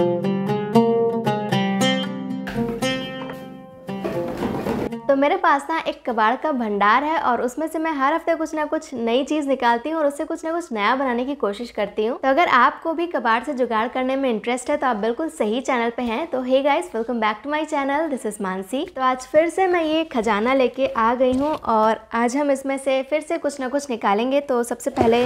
तो मेरे पास ना एक कबाड़ का भंडार है और उसमें से मैं हर हफ्ते कुछ ना कुछ नई चीज़ निकालती हूँ और उससे कुछ ना कुछ नया बनाने की कोशिश करती हूँ। तो अगर आपको भी कबाड़ से जुगाड़ करने में इंटरेस्ट है तो आप बिल्कुल सही चैनल पे हैं। तो hey guys, welcome back to my channel, this is Mansi. तो आज फिर से मैं ये खजाना लेके आ गई हूँ और आज हम इसमें से फिर से कुछ ना कुछ निकालेंगे। तो सबसे पहले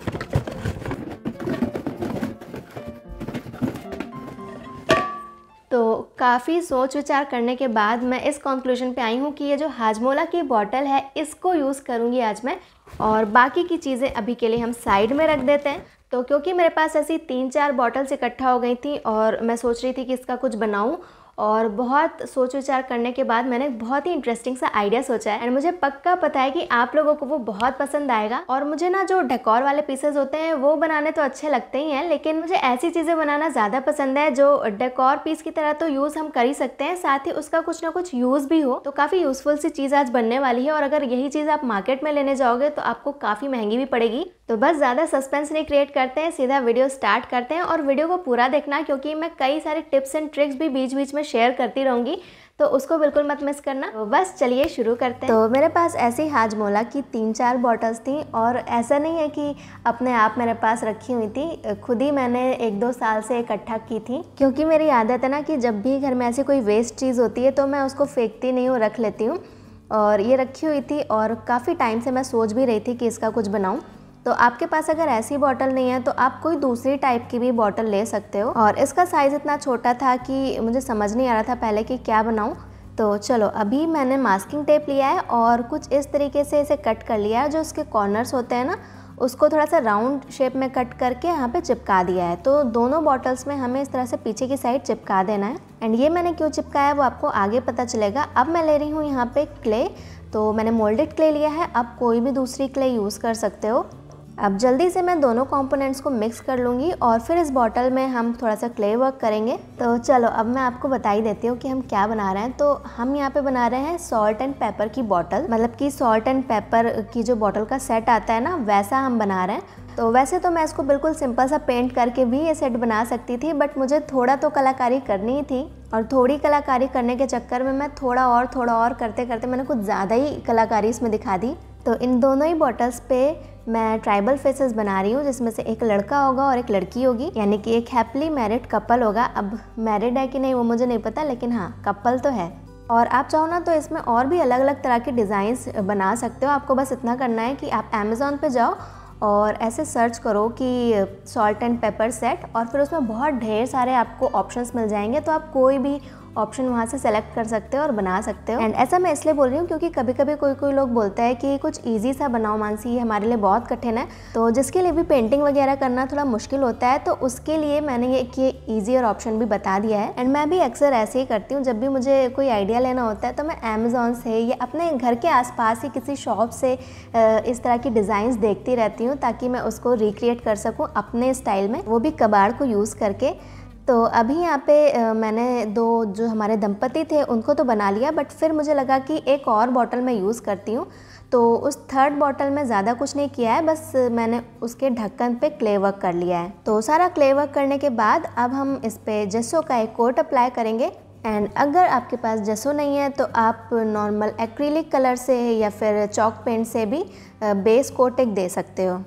तो काफ़ी सोच विचार करने के बाद मैं इस कंक्लूजन पे आई हूँ कि ये जो हाजमोला की बॉटल है इसको यूज़ करूँगी आज मैं, और बाकी की चीज़ें अभी के लिए हम साइड में रख देते हैं। तो क्योंकि मेरे पास ऐसी 3-4 बॉटल्स इकट्ठा हो गई थी और मैं सोच रही थी कि इसका कुछ बनाऊँ, और बहुत सोच विचार करने के बाद मैंने बहुत ही इंटरेस्टिंग सा आइडिया सोचा है एंड मुझे पक्का पता है कि आप लोगों को वो बहुत पसंद आएगा। और मुझे ना जो डेकोर वाले पीसेस होते हैं वो बनाने तो अच्छे लगते ही हैं, लेकिन मुझे ऐसी चीज़ें बनाना ज़्यादा पसंद है जो डेकोर पीस की तरह तो यूज़ हम कर ही सकते हैं, साथ ही उसका कुछ ना कुछ यूज़ भी हो। तो काफ़ी यूज़फुल सी चीज़ आज बनने वाली है और अगर यही चीज़ आप मार्केट में लेने जाओगे तो आपको काफ़ी महंगी भी पड़ेगी। तो बस ज़्यादा सस्पेंस नहीं क्रिएट करते हैं, सीधा वीडियो स्टार्ट करते हैं और वीडियो को पूरा देखना क्योंकि मैं कई सारे टिप्स एंड ट्रिक्स भी बीच बीच में शेयर करती रहूँगी, तो उसको बिल्कुल मत मिस करना। तो बस चलिए शुरू करते हैं। तो मेरे पास ऐसी हाजमोला की 3-4 बॉटल्स थी और ऐसा नहीं है कि अपने आप मेरे पास रखी हुई थी, खुद ही मैंने 1-2 साल से इकट्ठा की थी, क्योंकि मेरी आदत है ना कि जब भी घर में ऐसी कोई वेस्ट चीज़ होती है तो मैं उसको फेंकती नहीं हूँ, रख लेती हूँ। और ये रखी हुई थी और काफ़ी टाइम से मैं सोच भी रही थी कि इसका कुछ बनाऊँ। तो आपके पास अगर ऐसी बॉटल नहीं है तो आप कोई दूसरी टाइप की भी बॉटल ले सकते हो। और इसका साइज़ इतना छोटा था कि मुझे समझ नहीं आ रहा था पहले कि क्या बनाऊँ। तो चलो, अभी मैंने मास्किंग टेप लिया है और कुछ इस तरीके से इसे कट कर लिया है। जो इसके कॉर्नर्स होते हैं ना, उसको थोड़ा सा राउंड शेप में कट करके यहाँ पे चिपका दिया है। तो दोनों बॉटल्स में हमें इस तरह से पीछे की साइड चिपका देना है एंड ये मैंने क्यों चिपकाया है वो आपको आगे पता चलेगा। अब मैं ले रही हूँ यहाँ पे क्ले। तो मैंने मोल्डेड क्ले लिया है, आप कोई भी दूसरी क्ले यूज़ कर सकते हो। अब जल्दी से मैं दोनों कंपोनेंट्स को मिक्स कर लूँगी और फिर इस बॉटल में हम थोड़ा सा क्ले वर्क करेंगे। तो चलो, अब मैं आपको बता ही देती हूँ कि हम क्या बना रहे हैं। तो हम यहाँ पे बना रहे हैं सॉल्ट एंड पेपर की बॉटल, मतलब कि सॉल्ट एंड पेपर की जो बॉटल का सेट आता है ना, वैसा हम बना रहे हैं। तो वैसे तो मैं इसको बिल्कुल सिंपल सा पेंट करके भी ये सेट बना सकती थी, बट मुझे थोड़ा तो कलाकारी करनी ही थी और थोड़ी कलाकारी करने के चक्कर में मैं थोड़ा और करते करते मैंने कुछ ज़्यादा ही कलाकारी इसमें दिखा दी। तो इन दोनों ही बॉटल्स पे मैं ट्राइबल फेसेस बना रही हूँ, जिसमें से एक लड़का होगा और एक लड़की होगी, यानी कि एक हैप्पीली मैरिड कपल होगा। अब मैरिड है कि नहीं वो मुझे नहीं पता, लेकिन हाँ, कपल तो है। और आप चाहो ना तो इसमें और भी अलग अलग तरह के डिज़ाइंस बना सकते हो। आपको बस इतना करना है कि आप अमेज़ॉन पे जाओ और ऐसे सर्च करो कि सॉल्ट एंड पेपर सेट, और फिर उसमें बहुत ढेर सारे आपको ऑप्शंस मिल जाएंगे। तो आप कोई भी ऑप्शन वहाँ से सेलेक्ट कर सकते हो और बना सकते हो। एंड ऐसा मैं इसलिए बोल रही हूँ क्योंकि कभी कभी कोई लोग बोलता है कि कुछ इजी सा बनाओ मानसी, ये हमारे लिए बहुत कठिन है। तो जिसके लिए भी पेंटिंग वगैरह करना थोड़ा मुश्किल होता है, तो उसके लिए मैंने ये ईजी और ऑप्शन भी बता दिया है। एंड मैं भी अक्सर ऐसे ही करती हूँ, जब भी मुझे कोई आइडिया लेना होता है तो मैं अमेज़ॉन से या अपने घर के आसपास ही किसी शॉप से इस तरह की डिज़ाइंस देखती रहती हूँ ताकि मैं उसको रिक्रिएट कर सकूँ अपने स्टाइल में, वो भी कबाड़ को यूज़ करके। तो अभी यहाँ पे मैंने 2 जो हमारे दंपति थे उनको तो बना लिया, बट फिर मुझे लगा कि एक और बॉटल मैं यूज़ करती हूँ। तो उस 3rd बॉटल में ज़्यादा कुछ नहीं किया है, बस मैंने उसके ढक्कन पे क्ले वर्क कर लिया है। तो सारा क्ले वर्क करने के बाद अब हम इस पे जेसो का एक कोट अप्लाई करेंगे। एंड अगर आपके पास जेसो नहीं है तो आप नॉर्मल एक्रिलिक कलर से या फिर चॉक पेंट से भी बेस कोट एक दे सकते हो।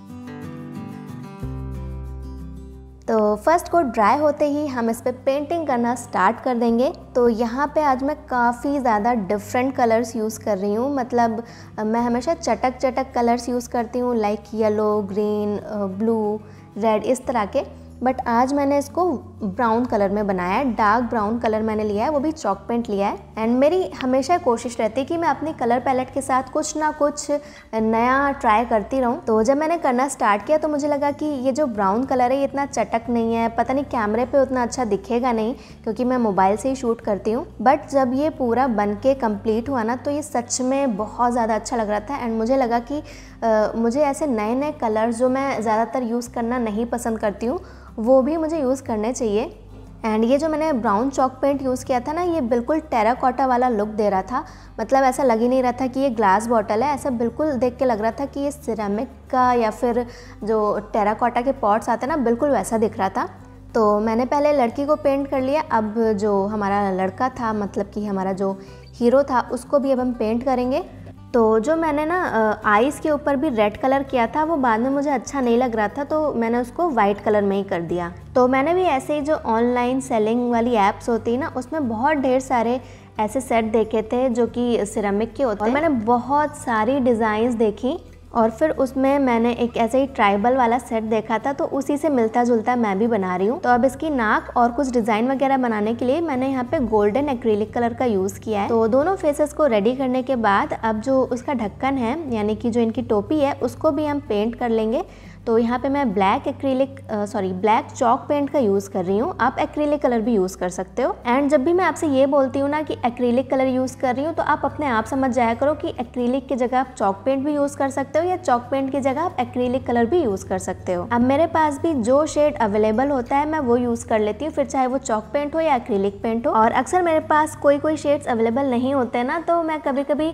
तो फर्स्ट कोट ड्राई होते ही हम इस पर पेंटिंग करना स्टार्ट कर देंगे। तो यहाँ पे आज मैं काफ़ी ज़्यादा डिफरेंट कलर्स यूज़ कर रही हूँ, मतलब मैं हमेशा चटक कलर्स यूज़ करती हूँ, like yellow, green, blue, red, इस तरह के। बट आज मैंने इसको ब्राउन कलर में बनाया है, डार्क ब्राउन कलर मैंने लिया है, वो भी चॉक पेंट लिया है। एंड मेरी हमेशा कोशिश रहती है कि मैं अपनी कलर पैलेट के साथ कुछ ना कुछ नया ट्राई करती रहूं। तो जब मैंने करना स्टार्ट किया तो मुझे लगा कि ये जो ब्राउन कलर है ये इतना चटक नहीं है, पता नहीं कैमरे पे उतना अच्छा दिखेगा नहीं क्योंकि मैं मोबाइल से ही शूट करती हूँ। बट जब ये पूरा बन के कम्प्लीट हुआ ना तो ये सच में बहुत ज़्यादा अच्छा लग रहा था। एंड मुझे लगा कि मुझे ऐसे नए नए कलर्स जो मैं ज़्यादातर यूज़ करना नहीं पसंद करती हूँ वो भी मुझे यूज़ करने चाहिए। एंड ये जो मैंने ब्राउन चॉक पेंट यूज़ किया था ना, ये बिल्कुल टेराकोटा वाला लुक दे रहा था, मतलब ऐसा लग ही नहीं रहा था कि ये ग्लास बॉटल है, ऐसा बिल्कुल देख के लग रहा था कि ये सिरेमिक का या फिर जो टेराकोटा के पॉट्स आते हैं ना, बिल्कुल वैसा दिख रहा था। तो मैंने पहले लड़की को पेंट कर लिया, अब जो हमारा लड़का था, मतलब कि हमारा जो हीरो था, उसको भी अब हम पेंट करेंगे। तो जो मैंने ना आईज़ के ऊपर भी रेड कलर किया था, वो बाद में मुझे अच्छा नहीं लग रहा था, तो मैंने उसको वाइट कलर में ही कर दिया। तो मैंने भी ऐसे ही जो ऑनलाइन सेलिंग वाली ऐप्स होती है ना, उसमें बहुत ढेर सारे ऐसे सेट देखे थे जो कि सिरेमिक के होते हैं, और मैंने बहुत सारी डिज़ाइंस देखी और फिर उसमें मैंने एक ऐसे ही ट्राइबल वाला सेट देखा था, तो उसी से मिलता जुलता मैं भी बना रही हूँ। तो अब इसकी नाक और कुछ डिज़ाइन वगैरह बनाने के लिए मैंने यहाँ पे गोल्डन एक्रिलिक कलर का यूज़ किया है। तो दोनों फेसेस को रेडी करने के बाद अब जो उसका ढक्कन है, यानी कि जो इनकी टोपी है, उसको भी हम पेंट कर लेंगे। तो यहाँ पे मैं ब्लैक चॉक पेंट का यूज़ कर रही हूँ। आप एक्रिलिक कलर भी यूज़ कर सकते हो। एंड जब भी मैं आपसे ये बोलती हूँ ना कि एक्रिलिक कलर यूज़ कर रही हूँ, तो आप अपने आप समझ जाया करो कि एक्रिलिक की जगह आप चॉक पेंट भी यूज़ कर सकते हो या चॉक पेंट की जगह आप एक्रिलिक कलर भी यूज़ कर सकते हो। अब मेरे पास भी जो शेड अवेलेबल होता है मैं वो यूज़ कर लेती हूँ, फिर चाहे वो चॉक पेंट हो या एक्रिलिक पेंट हो। और अक्सर मेरे पास कोई शेड्स अवेलेबल नहीं होते हैं ना, तो मैं कभी कभी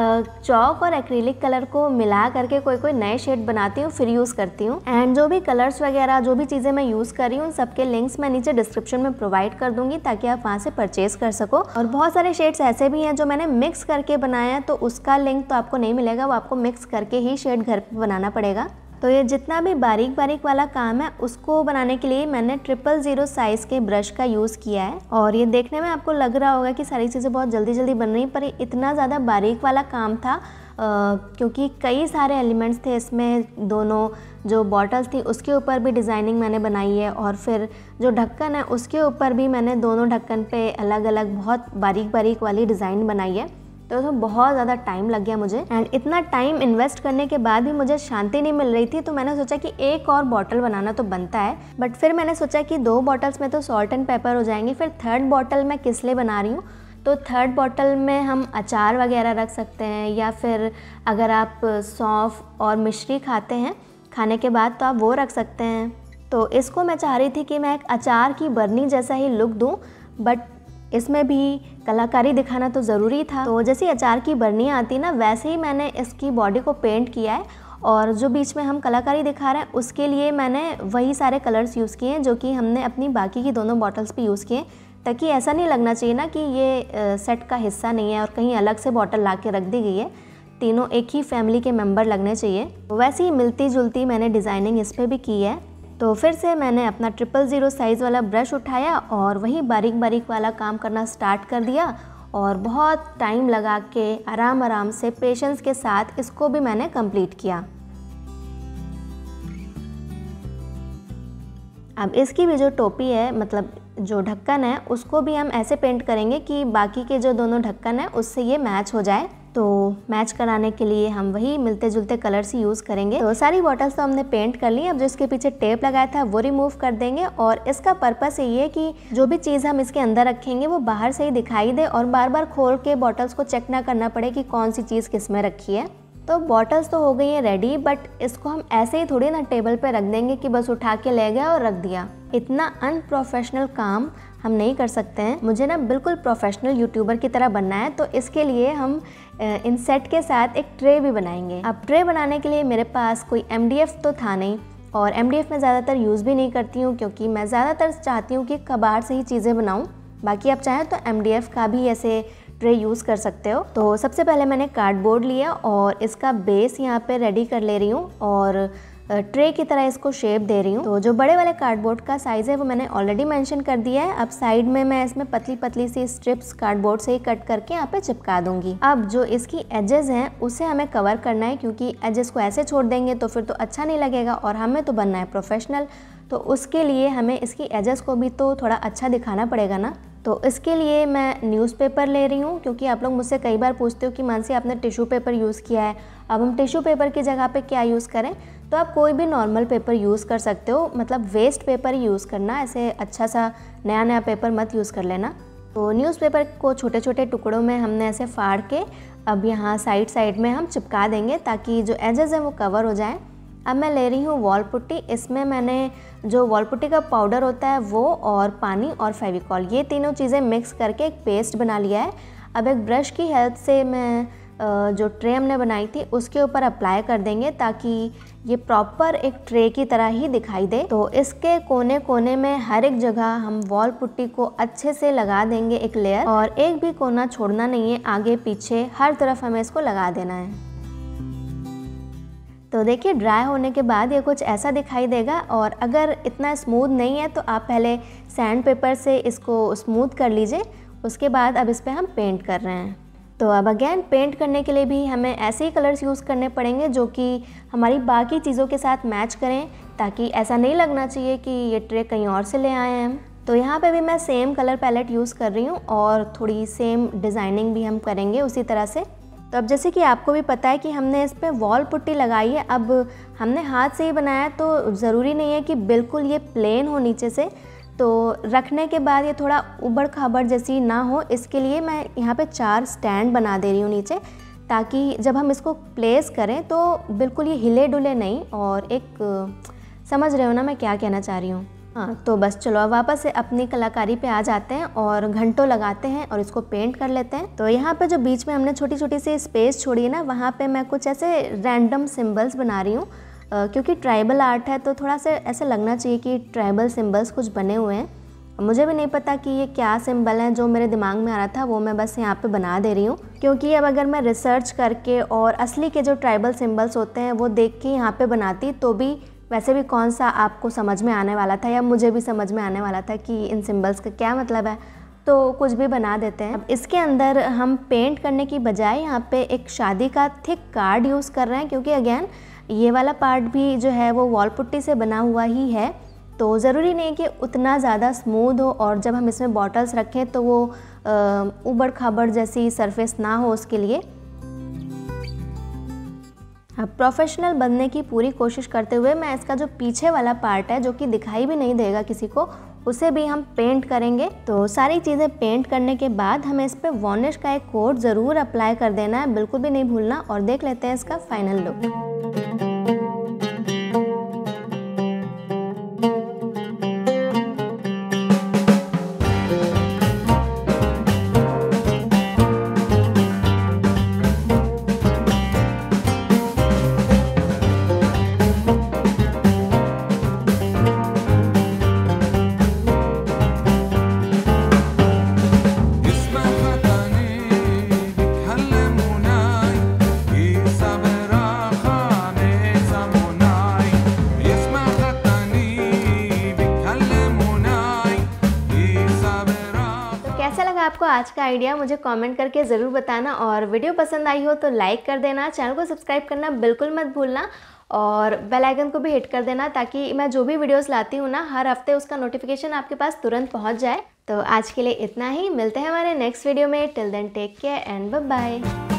चॉक और एक्रिलिक कलर को मिला करके कोई नए शेड बनाती हूँ, फिर यूज़ करती हूँ। एंड जो भी कलर्स वगैरह जो भी चीज़ें मैं यूज़ कर रही हूँ, सबके लिंक्स मैं नीचे डिस्क्रिप्शन में प्रोवाइड कर दूंगी, ताकि आप वहाँ से परचेज कर सको। और बहुत सारे शेड्स ऐसे भी हैं जो मैंने मिक्स करके बनाया है, तो उसका लिंक तो आपको नहीं मिलेगा, वो आपको मिक्स करके ही शेड घर पे बनाना पड़ेगा। तो ये जितना भी बारीक वाला काम है, उसको बनाने के लिए मैंने 000 साइज़ के ब्रश का यूज़ किया है। और ये देखने में आपको लग रहा होगा कि सारी चीज़ें बहुत जल्दी बन रही, पर इतना ज़्यादा बारीक वाला काम था क्योंकि कई सारे एलिमेंट्स थे इसमें। दोनों जो बॉटल्स थी उसके ऊपर भी डिज़ाइनिंग मैंने बनाई है, और फिर जो ढक्कन है उसके ऊपर भी मैंने दोनों ढक्कन पे अलग अलग बहुत बारीक वाली डिज़ाइन बनाई है। तो उसमें बहुत ज़्यादा टाइम लग गया मुझे। एंड इतना टाइम इन्वेस्ट करने के बाद भी मुझे शांति नहीं मिल रही थी, तो मैंने सोचा कि एक और बॉटल बनाना तो बनता है। बट फिर मैंने सोचा कि 2 बॉटल्स में तो सॉल्ट एंड पेपर हो जाएंगे, फिर 3rd बॉटल मैं किस लिए बना रही हूँ। तो 3rd बॉटल में हम अचार वगैरह रख सकते हैं, या फिर अगर आप सौंफ और मिश्री खाते हैं खाने के बाद, तो आप वो रख सकते हैं। तो इसको मैं चाह रही थी कि मैं एक अचार की बरनी जैसा ही लुक दूं, बट इसमें भी कलाकारी दिखाना तो ज़रूरी था। तो जैसे अचार की बरनी आती ना, वैसे ही मैंने इसकी बॉडी को पेंट किया है, और जो बीच में हम कलाकारी दिखा रहे हैं उसके लिए मैंने वही सारे कलर्स यूज़ किए हैं जो कि हमने अपनी बाकी की दोनों बॉटल्स पे यूज़ किए, ताकि ऐसा नहीं लगना चाहिए ना कि ये सेट का हिस्सा नहीं है और कहीं अलग से बॉटल ला के रख दी गई है। तीनों एक ही फैमिली के मेंबर लगने चाहिए। वैसे ही मिलती जुलती मैंने डिज़ाइनिंग इस पर भी की है। तो फिर से मैंने अपना 000 साइज़ वाला ब्रश उठाया और वही बारीक वाला काम करना स्टार्ट कर दिया, और बहुत टाइम लगा के आराम से पेशेंस के साथ इसको भी मैंने कंप्लीट किया। अब इसकी भी जो टोपी है, मतलब जो ढक्कन है, उसको भी हम ऐसे पेंट करेंगे कि बाकी के जो दोनों ढक्कन है उससे ये मैच हो जाए। तो मैच कराने के लिए हम वही मिलते जुलते कलर्स ही यूज़ करेंगे। तो सारी बॉटल्स तो हमने पेंट कर ली। अब जो इसके पीछे टेप लगाया था वो रिमूव कर देंगे, और इसका पर्पस ये है कि जो भी चीज़ हम इसके अंदर रखेंगे वो बाहर से ही दिखाई दे, और बार बार खोल के बॉटल्स को चेक ना करना पड़े कि कौन सी चीज़ किस में रखी है। तो बॉटल्स तो हो गई हैं रेडी, बट इसको हम ऐसे ही थोड़ी ना टेबल पे रख देंगे कि बस उठा के ले गए और रख दिया। इतना अनप्रोफेशनल काम हम नहीं कर सकते हैं। मुझे ना बिल्कुल प्रोफेशनल यूट्यूबर की तरह बनना है, तो इसके लिए हम इन सेट के साथ एक ट्रे भी बनाएंगे। अब ट्रे बनाने के लिए मेरे पास कोई MDF तो था नहीं, और MDF मैं ज़्यादातर यूज़ भी नहीं करती हूँ, क्योंकि मैं ज़्यादातर चाहती हूँ कि कबाड़ से ही चीज़ें बनाऊँ। बाकी आप चाहें तो MDF का भी ऐसे ट्रे यूज़ कर सकते हो। तो सबसे पहले मैंने कार्डबोर्ड लिया और इसका बेस यहाँ पे रेडी कर ले रही हूँ, और ट्रे की तरह इसको शेप दे रही हूँ। तो जो बड़े वाले कार्डबोर्ड का साइज़ है वो मैंने ऑलरेडी मेंशन कर दिया है। अब साइड में मैं इसमें पतली सी स्ट्रिप्स कार्डबोर्ड से ही कट करके यहाँ पे चिपका दूंगी। अब जो इसकी एजेस हैं उसे हमें कवर करना है, क्योंकि एजेस को ऐसे छोड़ देंगे तो फिर तो अच्छा नहीं लगेगा, और हमें तो बनना है प्रोफेशनल। तो उसके लिए हमें इसकी एजेस को भी तो थोड़ा अच्छा दिखाना पड़ेगा ना। तो इसके लिए मैं न्यूज़पेपर ले रही हूँ, क्योंकि आप लोग मुझसे कई बार पूछते हो कि मानसी आपने टिश्यू पेपर यूज़ किया है, अब हम टिश्यू पेपर की जगह पे क्या यूज़ करें। तो आप कोई भी नॉर्मल पेपर यूज़ कर सकते हो, मतलब वेस्ट पेपर ही यूज़ करना, ऐसे अच्छा सा नया पेपर मत यूज़ कर लेना। तो न्यूज़पेपर को छोटे छोटे टुकड़ों में हमने ऐसे फाड़ के अब यहाँ साइड में हम चिपका देंगे, ताकि जो एजेस हैं वो कवर हो जाएँ। अब मैं ले रही हूँ वॉल पुट्टी। इसमें मैंने जो वॉल पुट्टी का पाउडर होता है वो, और पानी और फेविकॉल, ये तीनों चीज़ें मिक्स करके एक पेस्ट बना लिया है। अब एक ब्रश की हेल्प से मैं जो ट्रे हमने बनाई थी उसके ऊपर अप्लाई कर देंगे ताकि ये प्रॉपर एक ट्रे की तरह ही दिखाई दे। तो इसके कोने कोने में हर एक जगह हम वॉल पुट्टी को अच्छे से लगा देंगे एक लेयर, और एक भी कोना छोड़ना नहीं है, आगे पीछे हर तरफ हमें इसको लगा देना है। तो देखिए ड्राई होने के बाद ये कुछ ऐसा दिखाई देगा, और अगर इतना स्मूथ नहीं है तो आप पहले सैंड पेपर से इसको स्मूथ कर लीजिए, उसके बाद अब इस पर हम पेंट कर रहे हैं। तो अब अगेन पेंट करने के लिए भी हमें ऐसे ही कलर्स यूज़ करने पड़ेंगे जो कि हमारी बाकी चीज़ों के साथ मैच करें, ताकि ऐसा नहीं लगना चाहिए कि ये ट्रे कहीं और से ले आए हैं हम। तो यहाँ पे भी मैं सेम कलर पैलेट यूज़ कर रही हूँ और थोड़ी सेम डिज़ाइनिंग भी हम करेंगे उसी तरह से। तो अब जैसे कि आपको भी पता है कि हमने इस पर वॉल पुट्टी लगाई है, अब हमने हाथ से ही बनाया तो ज़रूरी नहीं है कि बिल्कुल ये प्लेन हो नीचे से, तो रखने के बाद ये थोड़ा उबड़ खाबड़ जैसी ना हो, इसके लिए मैं यहाँ पे 4 स्टैंड बना दे रही हूँ नीचे, ताकि जब हम इसको प्लेस करें तो बिल्कुल ये हिले डुले नहीं, और एक समझ रहे हो ना मैं क्या कहना चाह रही हूँ। हाँ, तो बस चलो अब वापस से अपनी कलाकारी पे आ जाते हैं और घंटों लगाते हैं और इसको पेंट कर लेते हैं। तो यहाँ पे जो बीच में हमने छोटी छोटी सी स्पेस छोड़ी है ना, वहाँ पे मैं कुछ ऐसे रैंडम सिम्बल्स बना रही हूँ, क्योंकि ट्राइबल आर्ट है तो थोड़ा सा ऐसा लगना चाहिए कि ट्राइबल सिंबल्स कुछ बने हुए हैं। मुझे भी नहीं पता कि ये क्या सिंबल है, जो मेरे दिमाग में आ रहा था वो मैं बस यहाँ पे बना दे रही हूँ, क्योंकि अब अगर मैं रिसर्च करके और असली के जो ट्राइबल सिंबल्स होते हैं वो देख के यहाँ पे बनाती तो भी वैसे भी कौन सा आपको समझ में आने वाला था, या मुझे भी समझ में आने वाला था कि इन सिंबल्स का क्या मतलब है, तो कुछ भी बना देते हैं। अब इसके अंदर हम पेंट करने की बजाय यहाँ पे एक शादी का थिक कार्ड यूज़ कर रहे हैं, क्योंकि अगेन ये वाला पार्ट भी जो है वो वॉल पुट्टी से बना हुआ ही है, तो ज़रूरी नहीं कि उतना ज़्यादा स्मूथ हो, और जब हम इसमें बॉटल्स रखें तो वो उबड़ खाबड़ जैसी सरफेस ना हो उसके लिए। अब प्रोफेशनल बनने की पूरी कोशिश करते हुए मैं इसका जो पीछे वाला पार्ट है, जो कि दिखाई भी नहीं देगा किसी को, उसे भी हम पेंट करेंगे। तो सारी चीज़ें पेंट करने के बाद हमें इस पर वार्निश का एक कोट ज़रूर अप्लाई कर देना है, बिल्कुल भी नहीं भूलना। और देख लेते हैं इसका फाइनल लुक। आपको आज का आइडिया मुझे कमेंट करके ज़रूर बताना, और वीडियो पसंद आई हो तो लाइक कर देना, चैनल को सब्सक्राइब करना बिल्कुल मत भूलना, और बेल आइकन को भी हिट कर देना ताकि मैं जो भी वीडियोस लाती हूँ ना हर हफ्ते उसका नोटिफिकेशन आपके पास तुरंत पहुँच जाए। तो आज के लिए इतना ही, मिलते हैं हमारे नेक्स्ट वीडियो में। Till then take care and bye bye.